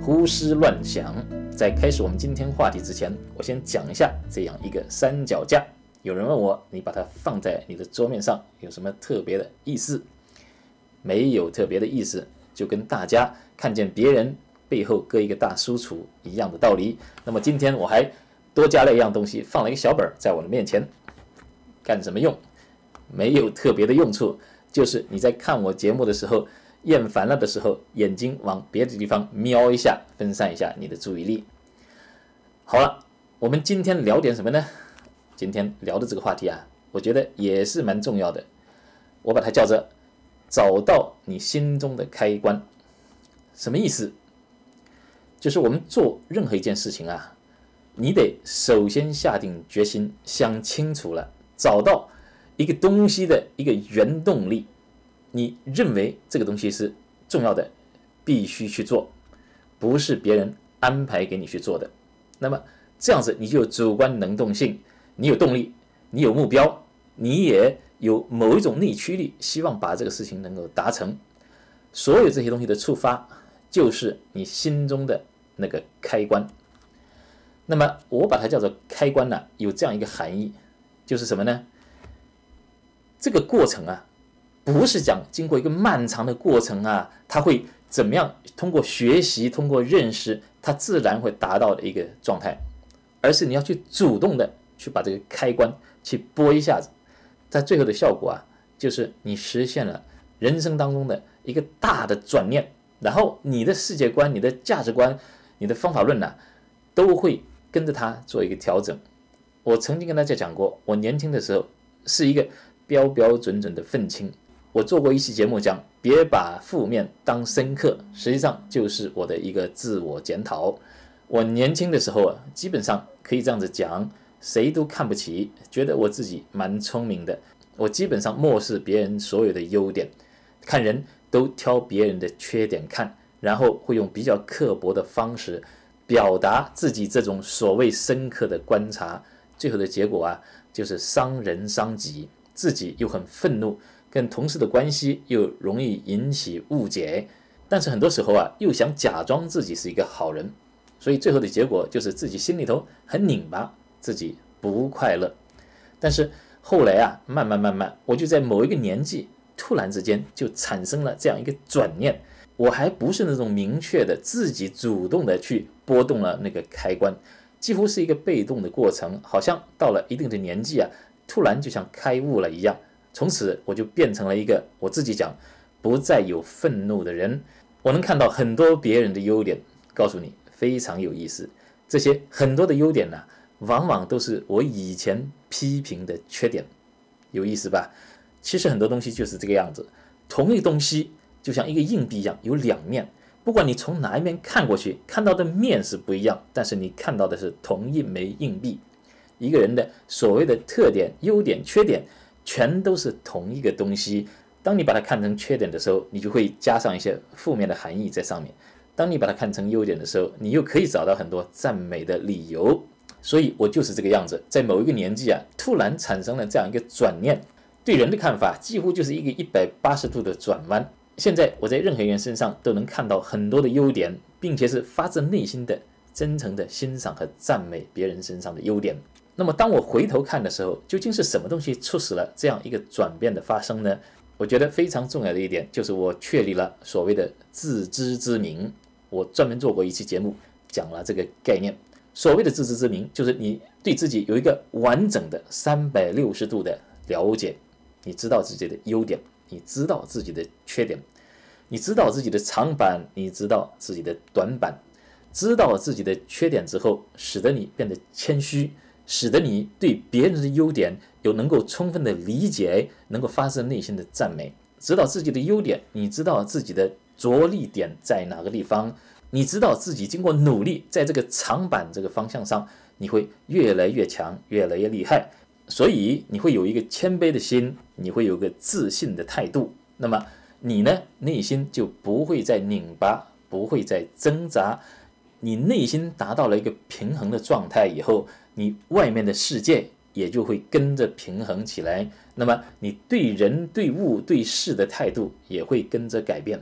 胡思乱想。在开始我们今天话题之前，我先讲一下这样一个三脚架。有人问我，你把它放在你的桌面上有什么特别的意思？没有特别的意思，就跟大家看见别人背后搁一个大书橱一样的道理。那么今天我还多加了一样东西，放了一个小本在我的面前，干什么用？没有特别的用处，就是你在看我节目的时候，厌烦了的时候，眼睛往别的地方瞄一下，分散一下你的注意力。好了，我们今天聊点什么呢？今天聊的这个话题啊，我觉得也是蛮重要的，我把它叫做找到你心中的开关。什么意思？就是我们做任何一件事情啊，你得首先下定决心，想清楚了，找到一个东西的一个原动力，你认为这个东西是重要的，必须去做，不是别人安排给你去做的。那么这样子你就有主观能动性，你有动力，你有目标，你也有某一种内驱力，希望把这个事情能够达成。所有这些东西的触发，就是你心中的那个开关。那么我把它叫做开关呢，有这样一个含义，就是什么呢？这个过程啊，不是讲经过一个漫长的过程啊，它会怎么样通过学习，通过认识，它自然会达到的一个状态，而是你要去主动的去把这个开关去拨一下子，在最后的效果啊，就是你实现了人生当中的一个大的转念，然后你的世界观、你的价值观、你的方法论啊，都会跟着它做一个调整。我曾经跟大家讲过，我年轻的时候是一个标标准准的愤青。我做过一期节目讲，别把负面当深刻，实际上就是我的一个自我检讨。我年轻的时候啊，基本上可以这样子讲，谁都看不起，觉得我自己蛮聪明的。我基本上漠视别人所有的优点，看人都挑别人的缺点看，然后会用比较刻薄的方式表达自己这种所谓深刻的观察，最后的结果啊，就是伤人伤己，自己又很愤怒，跟同事的关系又容易引起误解，但是很多时候啊，又想假装自己是一个好人，所以最后的结果就是自己心里头很拧巴，自己不快乐。但是后来啊，慢慢，我就在某一个年纪，突然之间就产生了这样一个转念，我还不是那种明确的自己主动的去拨动了那个开关，几乎是一个被动的过程，好像到了一定的年纪啊，突然就像开悟了一样，从此我就变成了一个我自己讲不再有愤怒的人。我能看到很多别人的优点，告诉你非常有意思，这些很多的优点呢，往往都是我以前批评的缺点，有意思吧？其实很多东西就是这个样子，同一个东西就像一个硬币一样，有两面，不管你从哪一面看过去，看到的面是不一样，但是你看到的是同一枚硬币。一个人的所谓的特点、优点、缺点，全都是同一个东西。当你把它看成缺点的时候，你就会加上一些负面的含义在上面；当你把它看成优点的时候，你又可以找到很多赞美的理由。所以我就是这个样子，在某一个年纪啊，突然产生了这样一个转念，对人的看法几乎就是一个180度的转弯。现在我在任何人身上都能看到很多的优点，并且是发自内心的真诚的欣赏和赞美别人身上的优点。那么当我回头看的时候，究竟是什么东西促使了这样一个转变的发生呢？我觉得非常重要的一点就是我确立了所谓的自知之明。我专门做过一期节目讲了这个概念。所谓的自知之明，就是你对自己有一个完整的360度的了解，你知道自己的优点，你知道自己的缺点，你知道自己的长板，你知道自己的短板。知道自己的缺点之后，使得你变得谦虚，使得你对别人的优点有能够充分的理解，能够发自内心的赞美。知道自己的优点，你知道自己的着力点在哪个地方，你知道自己经过努力，在这个长板这个方向上，你会越来越强，越来越厉害。所以你会有一个谦卑的心，你会有个自信的态度。那么你呢，内心就不会再拧巴，不会再挣扎。你内心达到了一个平衡的状态以后，你外面的世界也就会跟着平衡起来。那么你对人、对物、对事的态度也会跟着改变。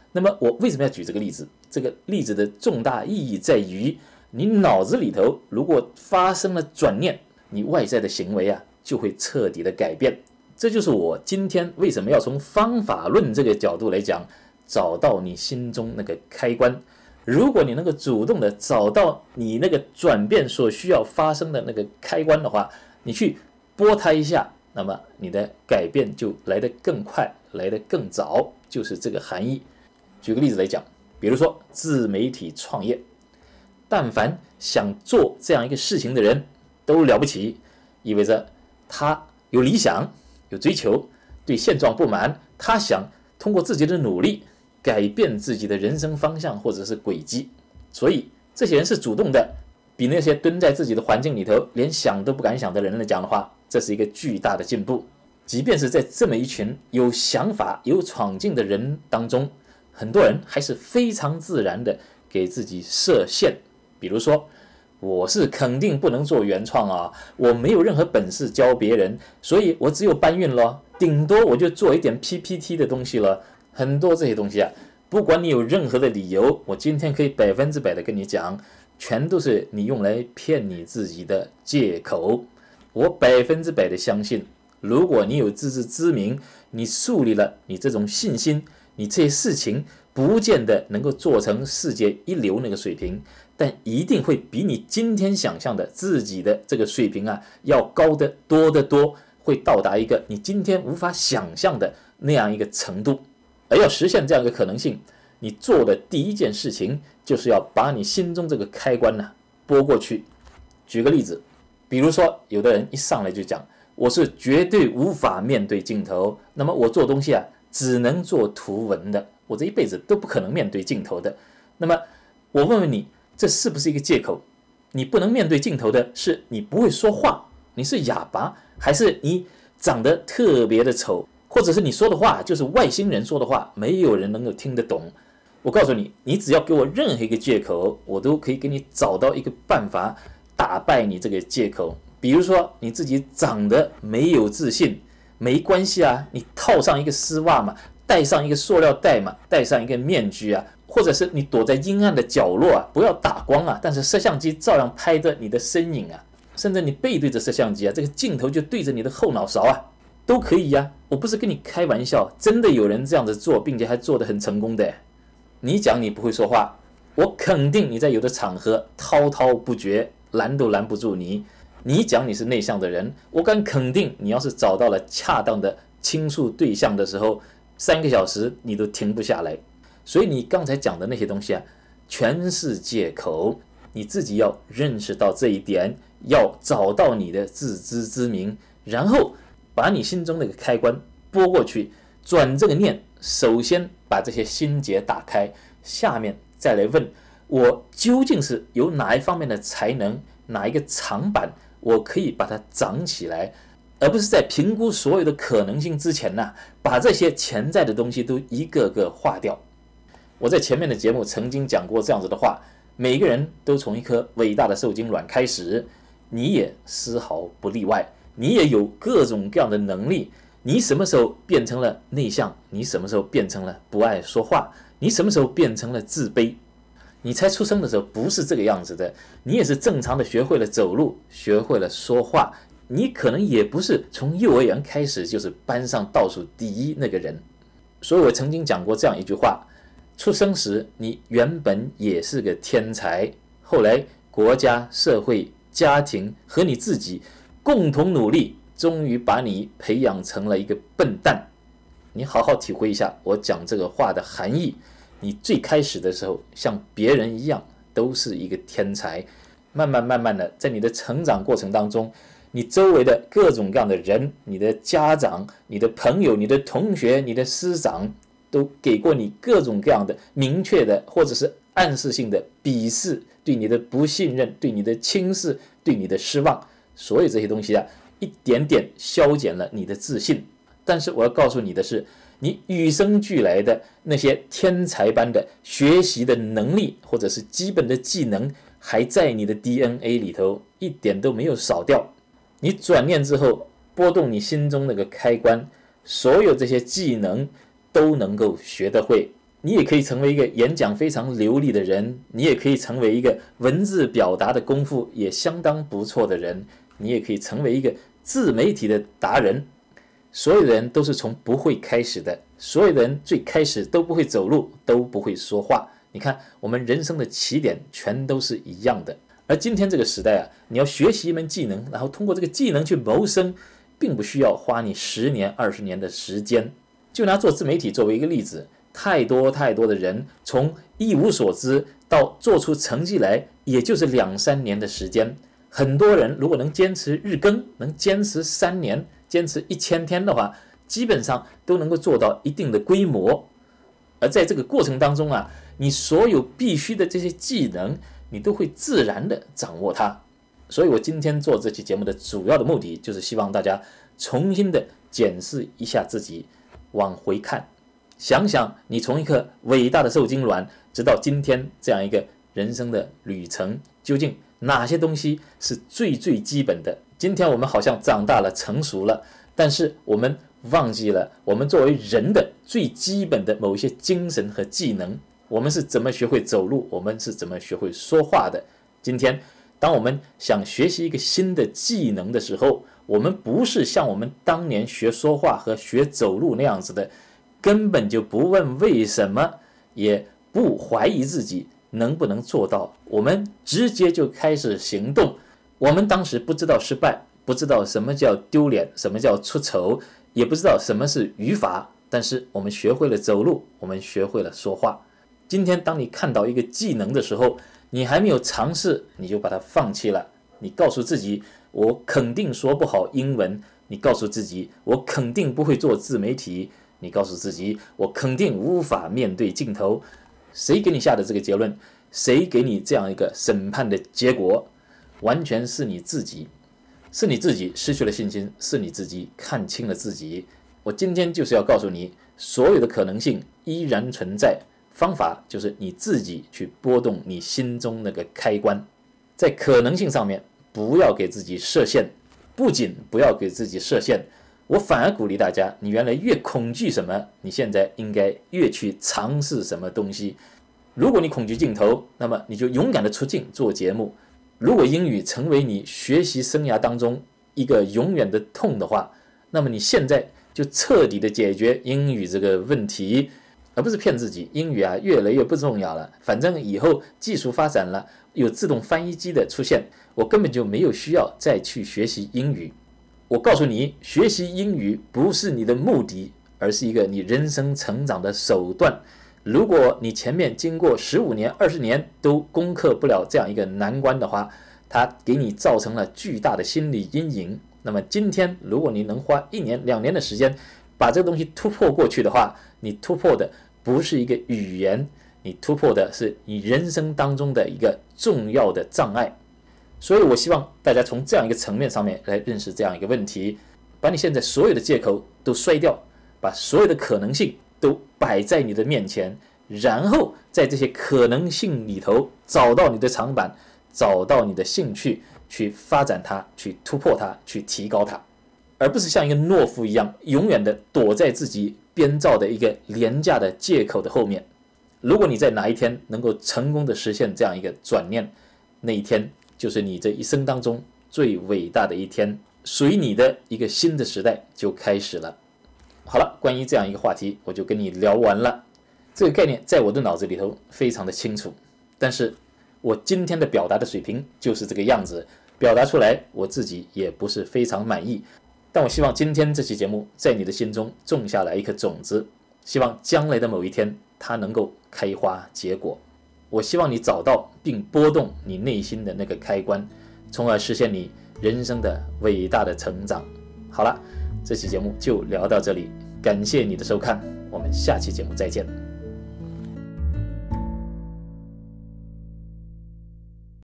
那么我为什么要举这个例子？这个例子的重大意义在于，你脑子里头如果发生了转念，你外在的行为就会彻底的改变。这就是我今天为什么要从方法论这个角度来讲，找到你心中那个开关。如果你能够主动的找到你那个转变所需要发生的那个开关的话，你去拨它一下，那么你的改变就来得更快，来得更早，就是这个含义。举个例子来讲，比如说自媒体创业，但凡想做这样一个事情的人都了不起，意味着他有理想，有追求，对现状不满，他想通过自己的努力改变自己的人生方向或者是轨迹。所以这些人是主动的，比那些蹲在自己的环境里头连想都不敢想的人来讲的话，这是一个巨大的进步。即便是在这么一群有想法有闯劲的人当中，很多人还是非常自然的给自己设限。比如说，我是肯定不能做原创啊，我没有任何本事教别人，所以我只有搬运咯，顶多我就做一点 PPT 的东西了。很多这些东西不管你有任何的理由，我今天可以100%的跟你讲，全都是你用来骗你自己的借口。我100%的相信，如果你有自知之明，你树立了你这种信心，你这些事情不见得能够做成世界一流那个水平，但一定会比你今天想象的自己的这个水平要高得多得多，会到达一个你今天无法想象的那样一个程度。而要实现这样一个可能性，你做的第一件事情就是要把你心中这个开关拨过去。举个例子，比如说有的人一上来就讲，我是绝对无法面对镜头，那么我做东西只能做图文的，我这一辈子都不可能面对镜头的。那么我问问你，这是不是一个借口？你不能面对镜头的是你不会说话，你是哑巴，还是你长得特别的丑，或者是你说的话就是外星人说的话，没有人能够听得懂？我告诉你，你只要给我任何一个借口，我都可以给你找到一个办法打败你这个借口。比如说你自己长得没有自信，没关系你套上一个丝袜嘛，戴上一个塑料袋嘛，戴上一个面具或者是你躲在阴暗的角落不要打光但是摄像机照样拍着你的身影甚至你背对着摄像机这个镜头就对着你的后脑勺都可以我不是跟你开玩笑，真的有人这样子做，并且还做得很成功的。你讲你不会说话，我肯定你在有的场合滔滔不绝，拦都拦不住你。你讲你是内向的人，我敢肯定你要是找到了恰当的倾诉对象的时候，3个小时你都停不下来。所以你刚才讲的那些东西全是借口，你自己要认识到这一点，要找到你的自知之明，然后把你心中那个开关拨过去，转这个念，首先把这些心结打开，下面再来问我究竟是有哪一方面的才能，哪一个长板我可以把它长起来，而不是在评估所有的可能性之前把这些潜在的东西都一个个划掉。我在前面的节目曾经讲过这样子的话，每个人都从一颗伟大的受精卵开始，你也丝毫不例外，你也有各种各样的能力。你什么时候变成了内向？你什么时候变成了不爱说话？你什么时候变成了自卑？你才出生的时候不是这个样子的，你也是正常的学会了走路，学会了说话，你可能也不是从幼儿园开始就是班上倒数第一那个人。所以我曾经讲过这样一句话，出生时你原本也是个天才，后来国家、社会、家庭和你自己共同努力，终于把你培养成了一个笨蛋。你好好体会一下我讲这个话的含义。你最开始的时候像别人一样都是一个天才，慢慢的在你的成长过程当中，你周围的各种各样的人，你的家长、你的朋友、你的同学、你的师长都给过你各种各样的明确的或者是暗示性的鄙视，对你的不信任，对你的轻视，对你的失望，所有这些东西一点点消减了你的自信。但是我要告诉你的是，你与生俱来的那些天才般的学习的能力或者是基本的技能还在你的 DNA 里头，一点都没有少掉。你转念之后拨动你心中那个开关，所有这些技能都能够学得会， 你也可以成为一个演讲非常流利的人，你也可以成为一个文字表达的功夫也相当不错的人，你也可以成为一个自媒体的达人。所有的人都是从不会开始的，所有的人最开始都不会走路，都不会说话。你看，我们人生的起点全都是一样的。而今天这个时代啊，你要学习一门技能，然后通过这个技能去谋生，并不需要花你10年、20年的时间。就拿做自媒体作为一个例子，太多的人从一无所知到做出成绩来，也就是2、3年的时间。很多人如果能坚持日更，能坚持3年，坚持1000天的话，基本上都能够做到一定的规模。而在这个过程当中啊，你所有必须的这些技能，你都会自然的掌握它。所以我今天做这期节目的主要的目的，就是希望大家重新的检视一下自己，往回看，想想你从一颗伟大的受精卵，直到今天这样一个人生的旅程，究竟哪些东西是最基本的？今天我们好像长大了、成熟了，但是我们忘记了我们作为人的最基本的某一些精神和技能。我们是怎么学会走路？我们是怎么学会说话的？今天，当我们想学习一个新的技能的时候，我们不是像我们当年学说话和学走路那样子的，根本就不问为什么，也不怀疑自己能不能做到，我们直接就开始行动。我们当时不知道失败，不知道什么叫丢脸，什么叫出丑，也不知道什么是语法，但是我们学会了走路，我们学会了说话。今天当你看到一个技能的时候，你还没有尝试，你就把它放弃了。你告诉自己，我肯定说不好英文，你告诉自己，我肯定不会做自媒体，你告诉自己，我肯定无法面对镜头。谁给你下的这个结论？谁给你这样一个审判的结果？完全是你自己，是你自己失去了信心，是你自己看清了自己。我今天就是要告诉你，所有的可能性依然存在，方法就是你自己去拨动你心中那个开关。在可能性上面，不要给自己设限，不仅不要给自己设限，我反而鼓励大家，你原来越恐惧什么，你现在应该越去尝试什么东西。如果你恐惧镜头，那么你就勇敢的出镜做节目。如果英语成为你学习生涯当中一个永远的痛的话，那么你现在就彻底的解决英语这个问题，而不是骗自己英语啊越来越不重要了，反正以后技术发展了，有自动翻译机的出现，我根本就没有需要再去学习英语。我告诉你，学习英语不是你的目的，而是一个你人生成长的手段。如果你前面经过15年、20年都攻克不了这样一个难关的话，它给你造成了巨大的心理阴影。那么今天，如果你能花1年、2年的时间把这个东西突破过去的话，你突破的不是一个语言，你突破的是你人生当中的一个重要的障碍。所以我希望大家从这样一个层面上面来认识这样一个问题，把你现在所有的借口都摔掉，把所有的可能性都摆在你的面前，然后在这些可能性里头找到你的长板，找到你的兴趣，去发展它，去突破它，去提高它，而不是像一个懦夫一样永远的躲在自己编造的一个廉价的借口的后面。如果你在哪一天能够成功的实现这样一个转念，那一天就是你这一生当中最伟大的一天，属于你的一个新的时代就开始了。好了，关于这样一个话题，我就跟你聊完了。这个概念在我的脑子里头非常的清楚，但是我今天的表达的水平就是这个样子，表达出来我自己也不是非常满意。但我希望今天这期节目在你的心中种下来一颗种子，希望将来的某一天它能够开花结果。我希望你找到并拨动你内心的那个开关，从而实现你人生的伟大的成长。好了，这期节目就聊到这里，感谢你的收看，我们下期节目再见。